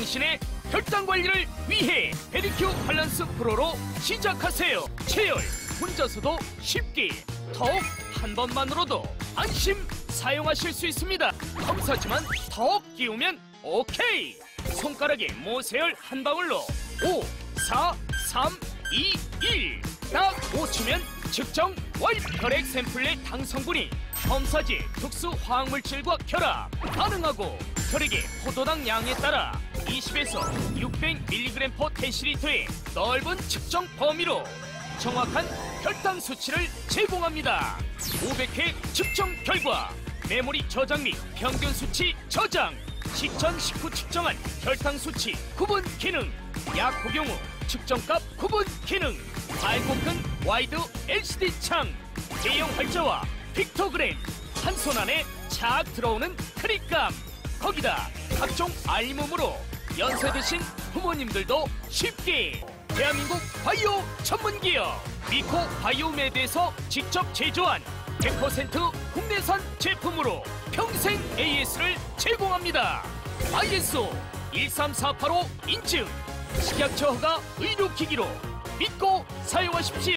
자신의 혈당 관리를 위해 페디큐어 밸런스 프로로 시작하세요. 체열, 혼자서도 쉽게, 더욱 한 번만으로도 안심 사용하실 수 있습니다. 검사지만 더욱 끼우면 오케이. 손가락에 모세혈 한 방울로 5, 4, 3, 2, 1. 딱 5초면 측정 완. 혈액 샘플 내 당 성분이 검사지 특수 화학물질과 결합 가능하고 혈액의 포도당 양에 따라 20에서 600mg/dl의 넓은 측정 범위로 정확한 혈당 수치를 제공합니다. 500회 측정 결과 메모리 저장 및 평균 수치 저장, 식전 식후 측정한 혈당 수치 구분 기능, 약 복용 후 측정값 구분 기능, 밝고 큰 와이드 LCD 창, 대형 활자와 픽토그램, 한 손 안에 착 들어오는 크릭감, 거기다 각종 알몸으로 연세 드신 부모님들도 쉽게. 대한민국 바이오 전문기업 미코 바이오메드에서 직접 제조한 100% 국내산 제품으로 평생 AS를 제공합니다. ISO 13485 인증, 식약처 허가 의료기기로 믿고 사용하십시오.